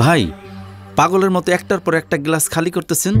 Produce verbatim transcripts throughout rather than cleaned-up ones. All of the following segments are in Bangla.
ভাই পাগলের মতো একটার পর একটা গ্লাস খালি করতেছেন।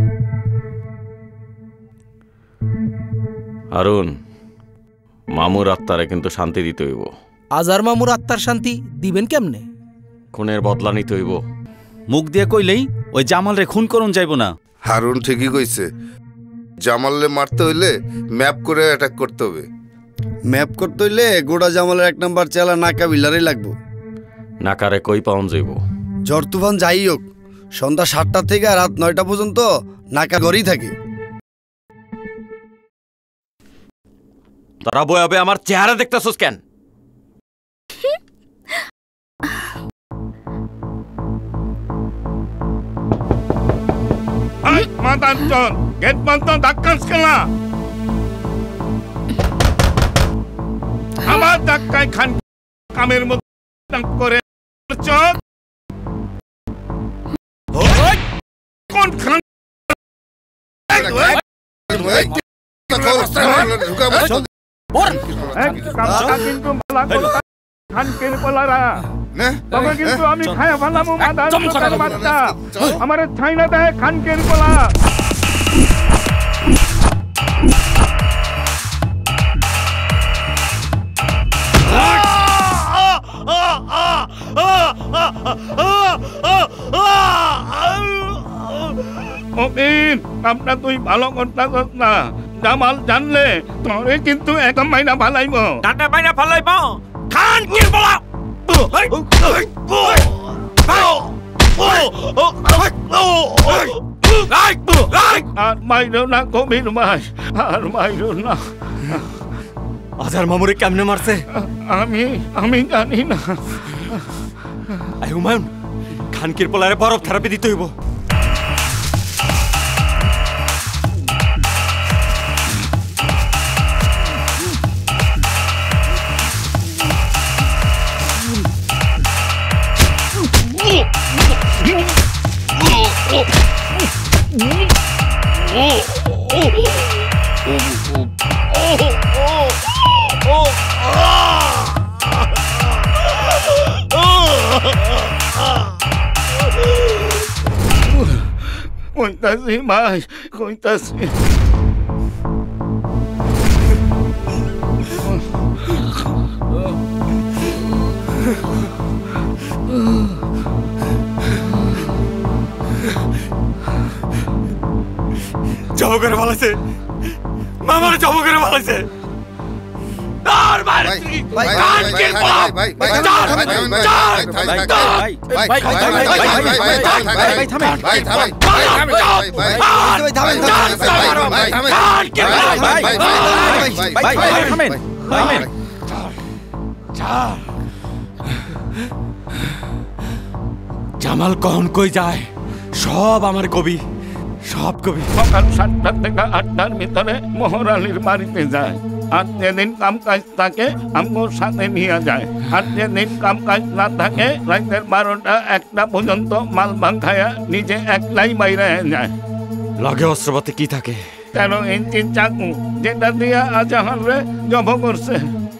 হারুন, মামুর আত্মারে কিন্তু শান্তি দিতে হইব। আজার মামুর আত্মার শান্তি দিবেন কেমনে? খুনের বদলা নিতে হইব। মুখ দিয়ে কইলেই ওই জামালরে খুন করুন যাইব না। হারুন ঠিকই কইছে, জামালরে মারতে হইলে ম্যাপ করে অ্যাটাক করতে হবে। ম্যাপ করতে হইলে গোড়া জামালের এক নাম্বার চেলা নাকা বিলারই লাগবো। নাকারে কই পাউন যাইব? ঝড় তুফান যাই হোক, সন্ধ্যা সাতটা থেকে রাত নয়টা পর্যন্ত নাকা ঘরেই থাকে। তারা বয়াবে আমার চেহারা দেখতেছস কেন? মাদারচোদ, গেট বন্ধ, ধাক্কাস কেন? আমার ধাক্কায় খান কামের মতো করে চোদ। কোন খান খানকের বলারা তবে কিন্তু আমি খায়া ফেলামু মাদারচোদের বাচ্চা। আমার ছাইনা দেয় খানকের বলা। তুই ভালো করতাস না, জামাল জানলে তোরে কিন্তু একদম মাইনা ফালাইব। ডাটা মাইনা ফালাইব খান কি বলা। আর মাইরো না কবির ভাই, আর মাইরো না। আজার মামুরে কেমনে মারছে আমি আমি জানি না। আই হুমায়ুন, খানকির পোলারে বরফ থেরাপি দিতে হইব। কইতাছি ভাই, কইতাছি। জব করে ভালাইছে, মামার জব করে ভালাইছে। আর মারে ভাই কান কে বাপ ভাই ভাই চার ভাই ভাই ভাই ভাই ভাই ভাই ভাই থামেন ভাই থামেন ভাই ভাই থামেন কান কে ভাই ভাই ভাই ভাই ভাই থামেন থামেন। চার জামাল কখন কই যায় সব আমার কবি, সব কবি। সকাল সাতটা থেকে আটটার ভিতরে মোহরালির বাড়িতে যায়। আর যেদিন কাম কাজ থাকে আমগোর সাথে নিয়ে যায়। আর যেদিন কাম কাজ না থাকে রাতের বারোটা একটা পর্যন্ত মাল ভাং খায়া নিজে একলাই বাইরে যায়। লগে অস্ত্রপাতি কি থাকে? তেরো ইঞ্চি চাকু, যেটা দিয়া আজাহারে জব করছে।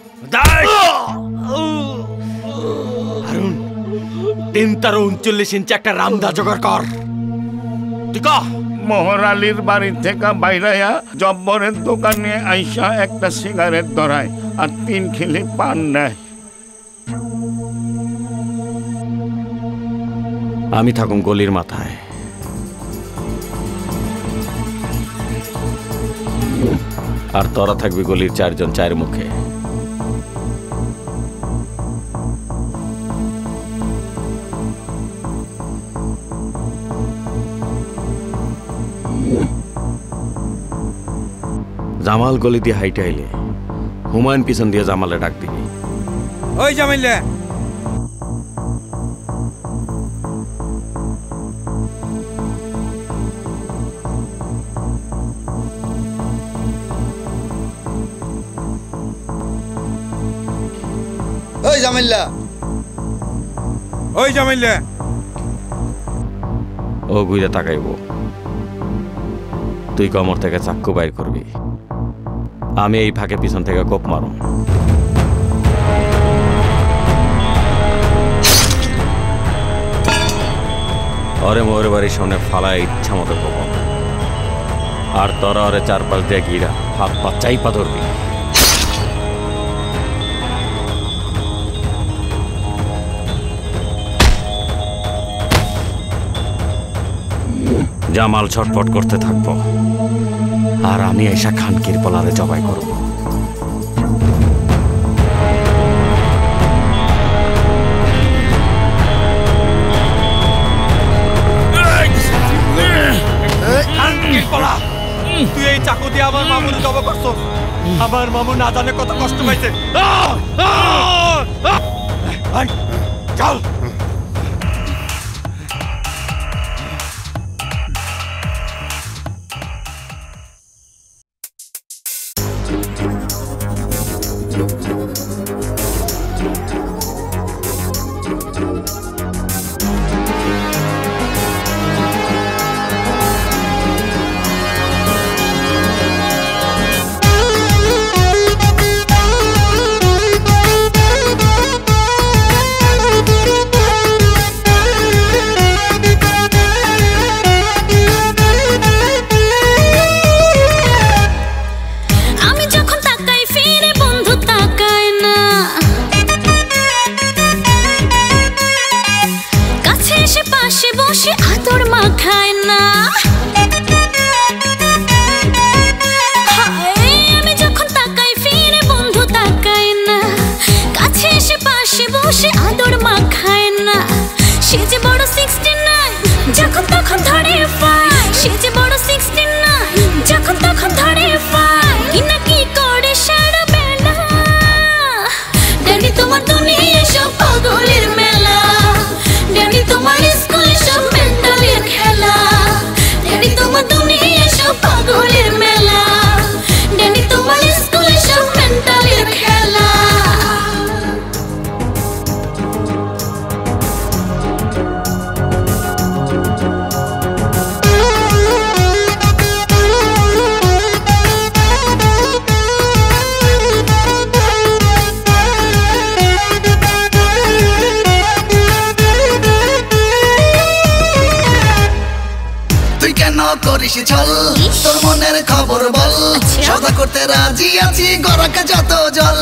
হারুন, তিন তেরো উনচল্লিশ ইঞ্চি একটা রামদা জোগাড় কর। তুই কহ মোহরালির বাড়ি থেকে বাইরাইয়া জব্বরের দোকানে আইসা একটা সিগারেট ধরায় আর তিন খিলি পান নেয়। আমি থাকুম গলির মাথায়। আর তোরা থাকবি গলির চারজন চায়ের মুখে। জামাল গলি দিয়ে হাইটে আইলে হুমায়ুন পিছন দিয়ে জামালে ডাক দিবি, ওই জামাইলে। ওই জামাইল্লা, ওই জামাইলে। ও ঘুরে তাকাইব। তুই কমর থেকে চাক্কু বাইর করবি, আমি এই ফাঁকে পিছন থেকে কোপ মারুম। ওরে মোর বাড়ির সামনে ফালায় ইচ্ছা মতো প্রবল, আর তোরা ওরে চারপাশ দিয়ে ঘিরা হাত পা চাইপা ধরবি। জামাল ছটফট করতে থাকবো, আর আমি এসা খানকির পলারে জবাই করব। তুই এই চাকু দিয়ে আমার মামুর জবা করছো। আমার মামু না জানে কত কষ্ট পাইছে। চল করিস ছল, তোর মনের খবর বল, সদা করতে রাজি আছি গড়াকে যত জল।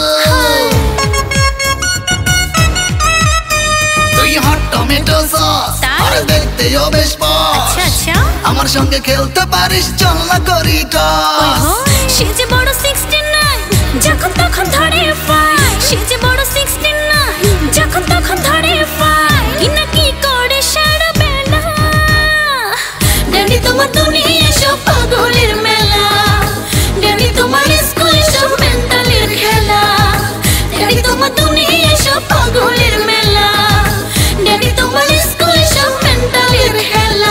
তুই হট টমেটো সস আর দেখতেও বেশ বস, আমার সঙ্গে খেলতে পারিস, চল না করি টস। সে যে বড় সিক্সটি নাইন, যখন তখন ধরে ফাই। সে যে বড় সিক্সটি নাইন, যখন তখন ধরে ফাই। কি না কি করে সারবে না, ড্যানি তোমার দুনিয়া সব পাগলের মেলা। ড্যানি তোমার স্কুল সব মেন্টালের খেলা। ড্যানি তোমার দুনিয়া সব পাগলের মেলা। ড্যানি তোমার স্কুল সব মেন্টালের খেলা।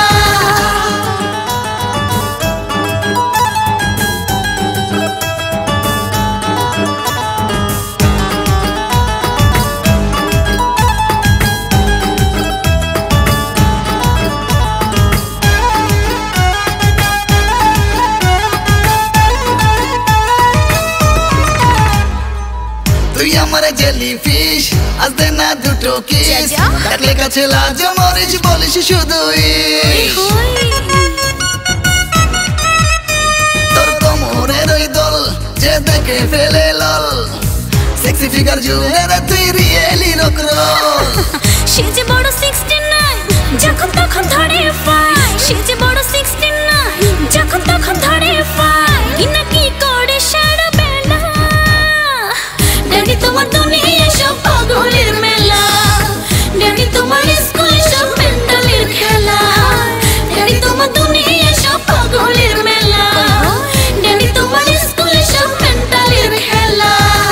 আমার জেলিফিশ আজ দে না দুটো কিস, ডাকলে কাছে লাজ মরিস বলিস শুধু ইস। তোর কোমরের ওই দল যে দেখে ফেলে লল, সেক্সি ফিগার জুড়ে রে তুই রিয়েলি রক রোল। সে যে বড় সিক্সটি নাইন, যখন তখন ধরে ফাই। সে যে বড় সিক্সটি নাইন, যখন তখন ধরে ফাই। কি না কি করে সারবে না, ড্যানি তোমার দুনিয়া সব পাগলের মেলা। ড্যানি তোমার স্কুল সব মেন্টালের খেলা। ড্যানি তোমার দুনিয়া সব পাগলের মেলা। ড্যানি তোমার স্কুল সব মেন্টালের খেলা।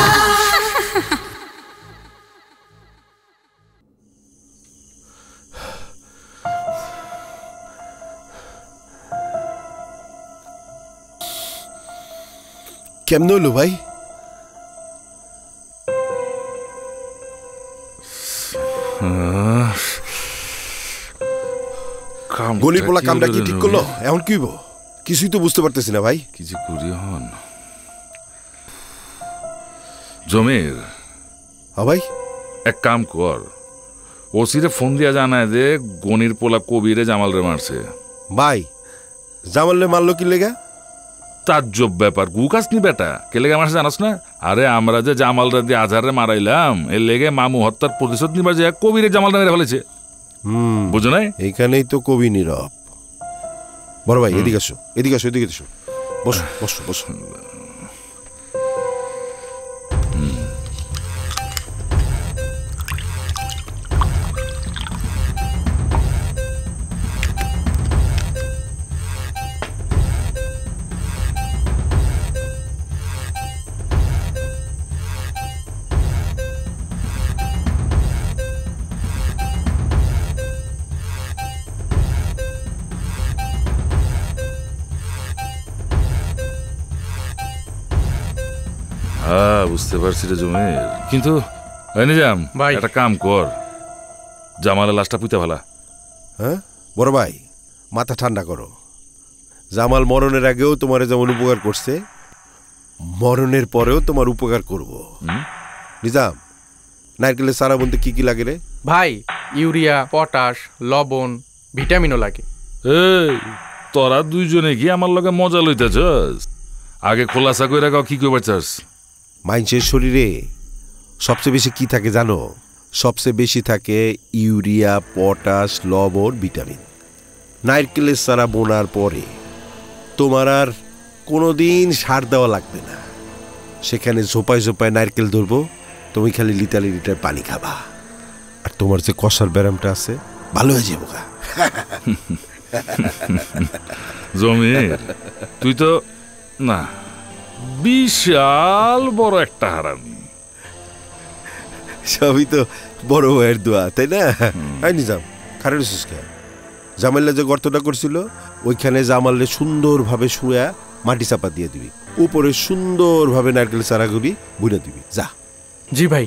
কেমন হলো ভাই? গলির পোলা কামটা কি ঠিক করলো? এখন কি হইব? কিছুই তো বুঝতে পারতেছি না ভাই। কি যে করি হন জমির। হ্যাঁ ভাই, এক কাম কর, ওসিরে ফোন দিয়া জানায় যে গনির পোলা কবিরে জামাল রে মারছে। ভাই জামালে মারলো কি লেগা? তাজ্জব ব্যাপার, গুকাস নি বেটা, কে লেগে মারছে জানাস না? আরে আমরা যে জামাল রে দিয়ে আজহারে মারাইলাম এর লেগে মামু হত্যার প্রতিশোধ নিবার যে কবিরে জামাল মেরে ফেলেছে। হুম, বুঝো নাই? এইখানেই তো কবি নীরব। বড় ভাই এদিকে আসো, এদিকে আসো, এদিকে আসো, বসো বসো বসো। হ্যাঁ বুঝতে পারছি রে জমির, কিন্তু নিজাম ভাই একটা কাম কর, জামালের লাশটা পুঁতে ফেলা। হ্যাঁ বড় ভাই মাথা ঠান্ডা করো। জামাল মরণের আগেও তোমার যেমন উপকার করছে, মরণের পরেও তোমার উপকার করব। নিজাম, নারকেলের সারা বলতে কি কি লাগে রে? ভাই ইউরিয়া, পটাশ, লবণ, ভিটামিনও লাগে। এই তোরা দুইজনে কি আমার লগে মজা লইতেছস? আগে খোলাসা কইরা গাও কি কইবার চাস? মানুষের শরীরে সবচেয়ে বেশি কি থাকে জানো? সবচেয়ে বেশি থাকে ইউরিয়া, পটাশ, লবণ, ভিটামিন। নারকেলের সারা বোনার পরে তোমার আর কোনোদিন সার দেওয়া লাগবে না। সেখানে ঝোপায় ঝোপায় নারকেল ধরবো, তুমি খালি লিটার লিটার পানি খাবা, আর তোমার যে কষার ব্যারামটা আছে ভালো হয়ে যাবো। জমির তুই তো না বিশাল বড় একটা হারামি। সবই তো বড় ভাইয়ের দোয়া, তাই না? নিজাম খারাপ খেয়ে জামাল্লা যে গর্তটা করছিল ওইখানে জামাল্লে সুন্দরভাবে শুয়া মাটি চাপা দিয়ে দিবি, উপরে সুন্দরভাবে নারকেল চারাগুলি বুনে দিবি। যা। জি ভাই।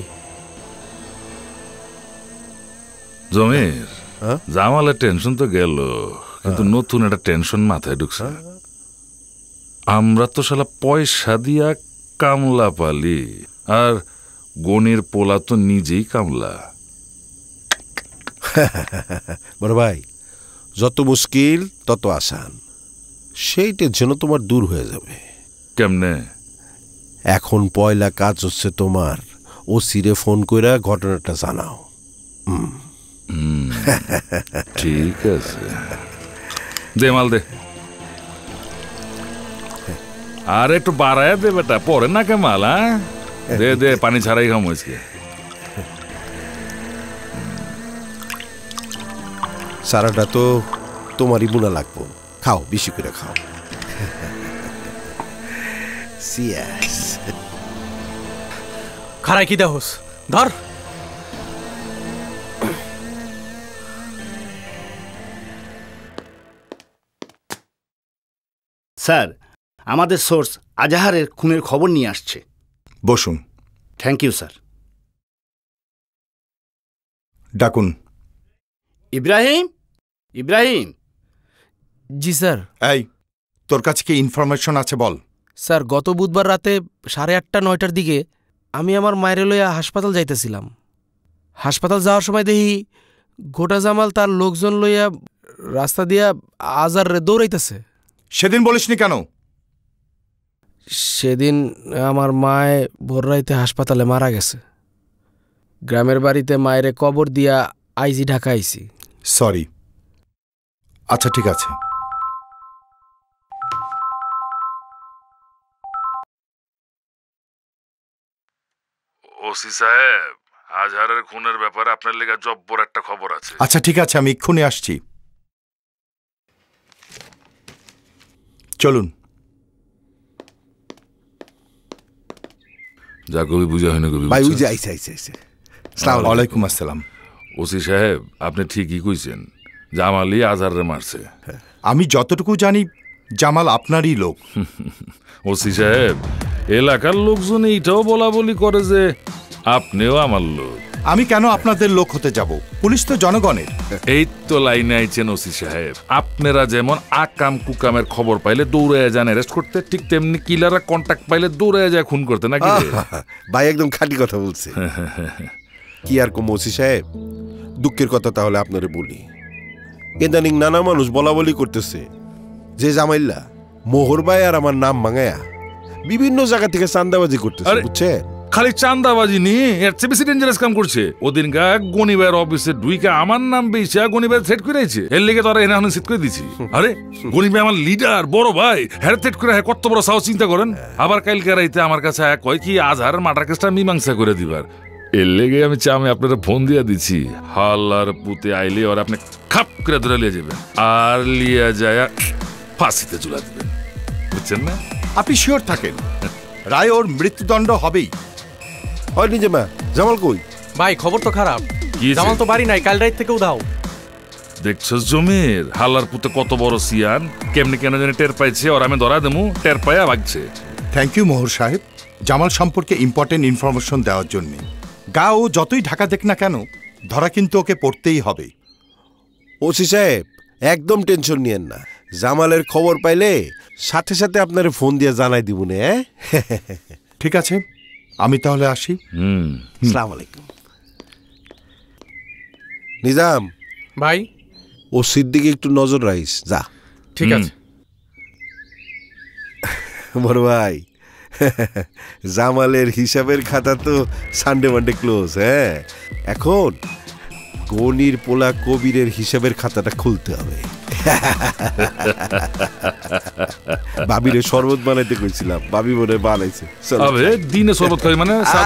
জমির জামালের টেনশন তো গেল, কিন্তু নতুন একটা টেনশন মাথায় ঢুকছে। আমরা তো শালা পয়সা দিয়া কামলা পালি, আর গনির পোলা তো নিজেই কামলা। বড় ভাই যত মুশকিল তত আসান, সেই টেনশনও তোমার দূর হয়ে যাবে। কেমনে? এখন পয়লা কাজ হচ্ছে তোমার ওসিরে ফোন কইরা ঘটনাটা জানাও। ঠিক আছে, দে মাল দে, আর একটু বাড়ায় দে বেটা, পরে না কে মাল। হ্যাঁ দে দে, পানি ছাড়াই খাম আজকে। সারাটা তো তোমারই বুনা লাগবো, খাও বেশি করে খাও। খারাই কি দেহস ধর। স্যার, আমাদের সোর্স আজাহারের খুনের খবর নিয়ে আসছে। বসুন। Thank you sir. ডাকুন। ইব্রাহিম, ইব্রাহিম। জি স্যার। এই তোর কাছে কি ইনফরমেশন আছে বল। স্যার, গত বুধবার রাতে সাড়ে আটটা নয়টার দিকে আমি আমার মায়ের লইয়া হাসপাতাল যাইতেছিলাম। হাসপাতাল যাওয়ার সময় দেখি গোটা জামাল তার লোকজন লইয়া রাস্তা দিয়া আজারে দৌড়াইতেছে। সেদিন বলিসনি কেন? সেদিন আমার মায় ভোর রাইতে হাসপাতালে মারা গেছে। গ্রামের বাড়িতে মায়েরে কবর দিয়া আইজি ঢাকা আইছি। সরি। আচ্ছা ঠিক আছে। ওসি সাহেব, আজহারের খুনের ব্যাপারে আপনার লেগে জব্বর একটা খবর আছে। আচ্ছা ঠিক আছে, আমি এক্ষুনি আসছি। চলুন। যা কবি বুঝা হয় না কবি। ভাই বুঝে আইছে আইছে আইছে। আসসালামু আলাইকুম। আসসালাম। ওসি সাহেব, আপনি ঠিকই কইছেন, জামালই আজহাররে মারছে। আমি যতটুকু জানি জামাল আপনারই লোক। ওসি সাহেব, এলাকার লোকজন এইটাও বলা বলি করে যে আপনিও আমার লোক। আমি কেন আপনাদের লোক হতে যাব? পুলিশ তো জনগণের। এই তো লাইনে আইছেন ওসি সাহেব। আপনারা যেমন আকাম কুকামের খবর পাইলে দৌড়ে যান অ্যারেস্ট করতে, ঠিক তেমনি কিলাররা কন্টাক্ট পাইলে দৌড়ে যায় খুন করতে, নাকি? ভাই একদম খাঁটি কথা বলছে। কি আর কম ওসি সাহেব, দুঃখের কথা তাহলে আপনারে বলি, ইদানিং নানা মানুষ বলা বলি করতেছে যে জামাইল্লা মোহর ভাই আর আমার নাম ভাঙায়া বিভিন্ন জায়গা থেকে চান্দাবাজি করতেছে, বুঝছেন? খালি চান্দাবাজি নিয়ে এর চেয়ে বেশি ডেঞ্জারাস কাম করছে। ওদিন গা গনিবার অফিসে ঢুইকা আমার নাম বেইছা গনিবার থ্রেট করেছে, এর লেগে তোরা এনে এখন সিট করে দিছি। আরে গনিবে আমার লিডার বড় ভাই, হ্যাঁ থ্রেট করে হ্যাঁ কত বড় সাহস চিন্তা করেন। আবার কালকে রাইতে আমার কাছে এক কয় কি আজহারের মার্ডার কেসটা মীমাংসা করে দিবার। এর লেগে আমি চামে আপনারা ফোন দিয়া দিছি, হাল্লার পুতে আইলে ওর আপনি খাপ করে ধরে লিয়ে যাবেন আর লিয়া যায় ফাঁসিতে ঝুলা দিবেন, বুঝছেন না? আপনি শিওর থাকেন রায় ওর মৃত্যুদণ্ড হবেই? হয় নিজে মা, জামাল কই? ভাই খবর তো খারাপ, জামাল তো বাড়ি নাই, কাল রাত থেকে উধাও। দেখছো জমির হাল্লার পুতে কত বড় সিয়ান, কেমনি কেন জানি টের পাইছে ওর আমি ধরা দেবো, টের পাইয়া ভাগছে। থ্যাংক ইউ মোহর সাহেব, জামাল সম্পর্কে ইম্পর্টেন্ট ইনফরমেশন দেওয়ার জন্য। গা ও যতই ঢাকা দেখ না কেন, ধরা কিন্তু ওকে পড়তেই হবে। ওসি সাহেব একদম টেনশন নিয়েন না, জামালের খবর পাইলে সাথে সাথে আপনারে ফোন দিয়ে জানাই দিব না। ঠিক আছে, আমি তাহলে আসি। হুম, আসসালামু আলাইকুম। নিজাম ভাই, ও সিদ্দিকে একটু নজর রাখিস, যা। ঠিক আছে বড় ভাই, জামালের হিসাবের খাতা তো সানডে মানডে ক্লোজ। হ্যাঁ, এখন গনির পোলা কবিরের হিসাবের খাতাটা খুলতে হবে। বাবিরে শরবত বানাইতে কইছিলাম, বাবি মনে বানাইছে। দিনে শরবত খাই মানে